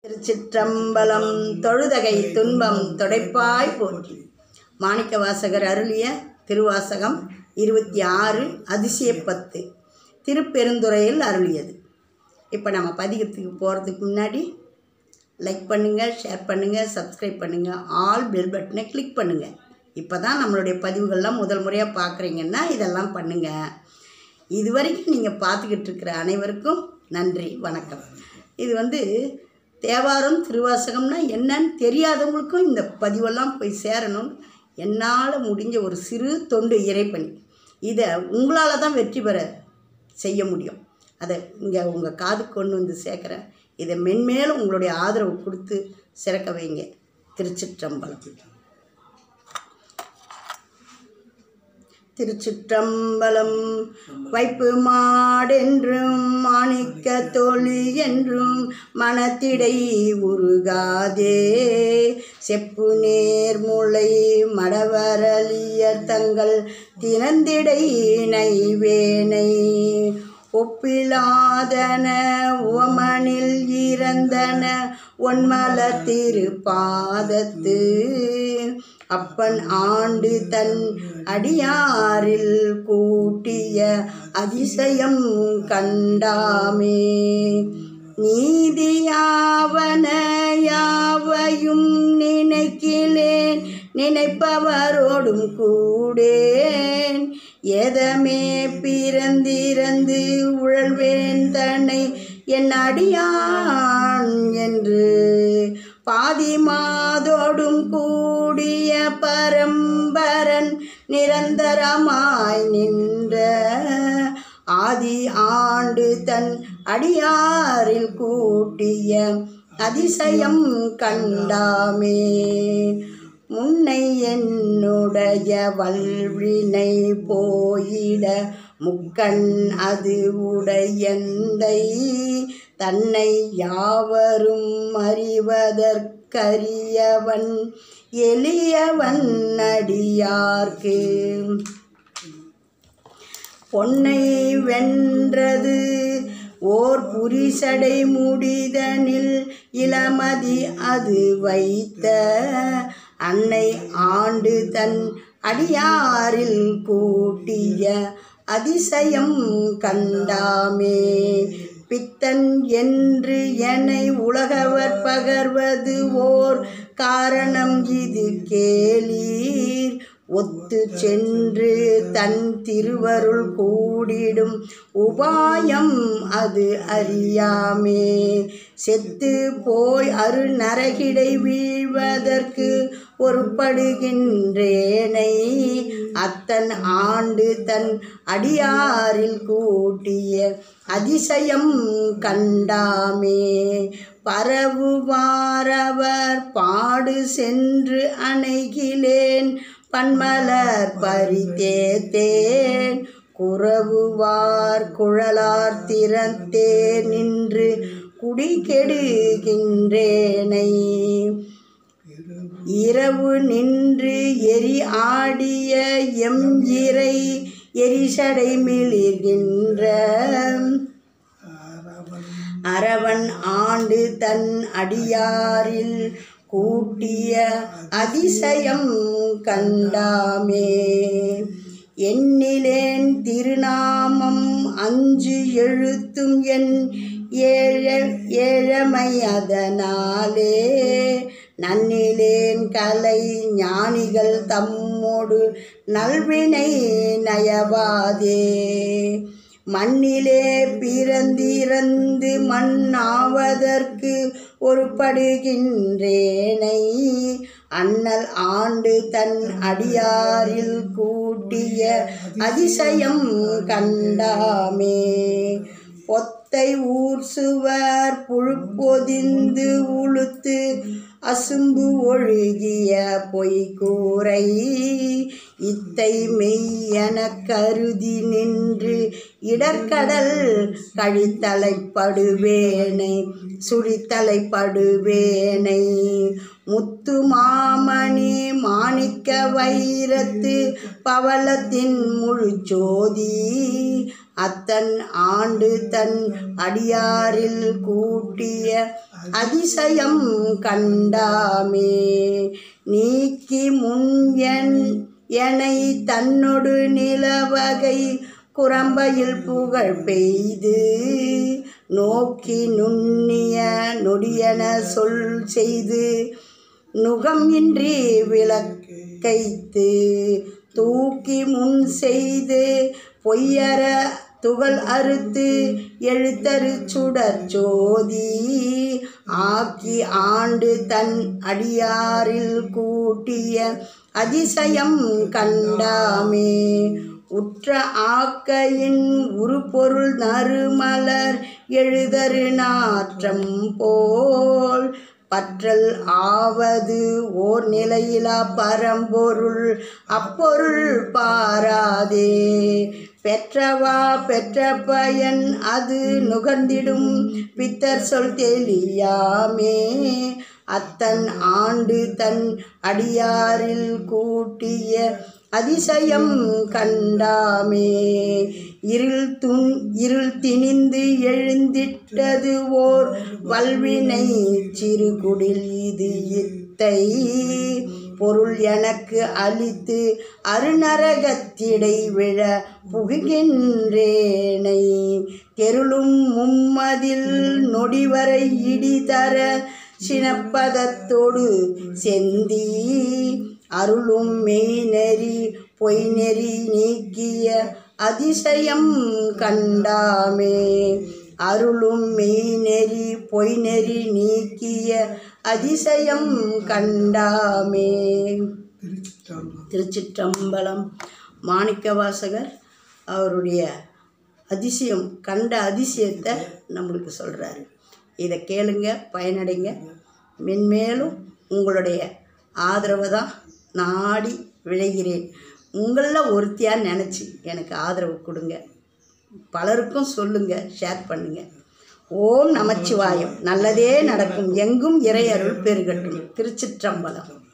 திருச்சிற்றம்பலம். தொழுதகை துன்பம் தொடைப்பாய் போற்றி. மாணிக்கவாசகர் அருளிய திருவாசகம் 26 அதிசய 10 திருப்பெருந்துறையில் அருளியது. இப்போ நம்ம பதிகத்துக்கு போகிறதுக்கு முன்னாடி லைக் பண்ணுங்கள், ஷேர் பண்ணுங்கள், சப்ஸ்கிரைப் பண்ணுங்கள், ஆல் பெல் பட்டனை கிளிக் பண்ணுங்கள். இப்போ தான் நம்மளுடைய பதிவுகள்லாம் முதல் முறையாக பார்க்குறீங்கன்னா இதெல்லாம் பண்ணுங்கள். இது வரைக்கும் நீங்கள் பார்த்துக்கிட்டு இருக்கிற அனைவருக்கும் நன்றி, வணக்கம். இது தேவாரம் திருவாசகம்னா என்னன்னு தெரியாதவங்களுக்கும் இந்த பதிவெல்லாம் போய் சேரணும். என்னால் முடிஞ்ச ஒரு சிறு தொண்டு இறைப்பணி. இதை உங்களால் தான் வெற்றி பெற செய்ய முடியும். அதை இங்கே உங்கள் காதுக்கு கொண்டு வந்து சேர்க்குறேன். இதை மென்மேலும் உங்களுடைய ஆதரவு கொடுத்து சிறக்க வைங்க. திருச்சிற்றம்பலம். திருச்சிற்றம்பலம். வைப்பு மாடென்றும் மாணிக்க தோழி என்றும் மனத்திடை உருகாதே, செப்பு நேர்முளை மடவரலியர் தங்கள் திறந்திடை நைவேனை, ஒப்பிலாதன உவமனில் இறந்தன ஒன்மல திருப்பாதத்து, அப்பன் ஆண்டு தன் அடியாரில் கூட்டிய அதிசயம் கண்டாமே, நீதியாவன யாவையும் நினைக்கிலேன் நினைப்பவரோடும் கூடேன், ஏதமே பிறந்திறந்து உழல்வேன் தன்னை என் அடியான் என்று, பாதி மாதோடும் கூடிய பரம்பரன் நிரந்தரமாய் நின்ற, ஆதி ஆண்டு தன் அடியாரில் கூட்டிய அதிசயம் கண்டாமே, முன்னை என்னுடைய வல்வினை போயிட முக்கண் அது உடையந்தை, தன்னை யாவரும் அறிவதற்கரியவன் எளியவன் அடியார்க்கு, பொன்னை வென்றது ஓர் புரிசடை முடிதனில் இளமதி அது வைத்த, அன்னை ஆண்டு தன் அடியாரில் கூட்டிய அதிசயம் கண்டாமே, பித்தன் என்று என்னை உலகவர் பகர்வது ஓர் காரணம் இது கேளீர், ஒத்து சென்று தன் திருவருள் கூடிடும் உபாயம் அது அறியாமே, செத்து போய் அரு நரகிடை வீழ்வதற்கு ஒருப்படுகின்றேனை, அத்தன் ஆண்டு தன் அடியாரில் கூட்டிய அதிசயம் கண்டாமே, பரவுவாரவர் பாடு சென்று அணைகிலேன் பன்மலர் பறித்தேத்தேன், குறவுவார் குழலார் திறத்தே நின்று குடிகெடுகின்றேனை, இரவு நின்று எரி ஆடிய எம் இறை எரிசடை மிளிர்கின்ற, அரவன் ஆண்டு தன் அடியாரில் கூட்டிய அதிசயம் கண்டாமே, எண்ணிலேன் திருநாமம் 5 எழுத்தும் என் ஏழமை அதனாலே, நன்னிலேன் கலை ஞானிகள் தம்மோடு நல்வினை நயவாதே, மண்ணிலே பிறந்திறந்து மண்ணாவதற்கு ஒருப்படுகின்றேனை, அண்ணல் ஆண்டு தன் அடியாரில் கூட்டிய அதிசயம் கண்டாமே, பொத்தை ஊர் சுவர் புழுப்பொதிந்து உளுத்து அசும்பு ஒழுகிய பொய்கூரை, இத்தை மெய்யென கருதி நின்று இடர்கடல் கழித்தலைப்படுவேனை சுழித்தலைப்படுவேனை, முத்து மாமணி மாணிக்க வைரத்து பவளத்தின் முழுச்சோதி, அத்தன் ஆண்டு தன் அடியாரில் கூட்டிய அதிசயம் கண்டாமே. நீக்கி முன் எனை தன்னொடு நிலவகை குரம்பையில் புகழ் பெய்து நோக்கி நுண்ணிய நொடியன சொல் செய்து நுகம் இன்றி விளக்கைத்து தூக்கி முன் செய்து பொய்யற துகள் அறுத்து எழுத்தரு சுடர் ஜோதி ஆக்கி ஆண்டு தன் அடியாரில் கூட்டிய அதிசயம் கண்டாமே. உற்ற ஆக்கையின் உருப்பொருள் நறுமலர் எழுதரு நாற்றம் போல் பற்றல் ஆவது ஓர் நிலையிலா பரம்பொருள் அப்பொருள் பாராதே. பெற்றவா பெற்ற பயன் அது நுகர்ந்திடும் பித்தர் சொல் தெளியாமே. அத்தன் ஆண்டு தன் அடியாரில் கூட்டிய அதிசயம் கண்டாமே. இருள் திணிந்து எழுந்திட்டது ஓர் வல்வினை சிறுகுடில் இது இத்தை பொருள் எனக்கு அளித்து அருநரகத்திடை விழ புகுகின்றேனை தெருளும் மும்மதில் நொடிவரை இடிதர சினப்பதத்தோடு செந்தி அருளும் மெய்நெறி பொய்நெறி நீக்கிய அதிசயம் கண்டாமே. அருளும் மெய்நெறி பொய்நெறி நீக்கிய அதிசயம் கண்டாமே. திருச்சிற்றம்பலம். மாணிக்கவாசகர் அவருடைய அதிசயம் கண்ட அதிசயத்தை நம்மளுக்கு சொல்கிறாரு. இதை கேளுங்க, பயனடைங்க. மென்மேலும் உங்களுடைய ஆதரவை தான் நாடி விழைகிறேன். உங்களில் ஒருத்தியாக நினச்சி எனக்கு ஆதரவு கொடுங்க. பலருக்கும் சொல்லுங்கள், ஷேர் பண்ணுங்கள். ஓம் நமச்சிவாயம். நல்லதே நடக்கும். எங்கும் இறை அருள் பெருகட்டும். திருச்சிற்றம்பலம்.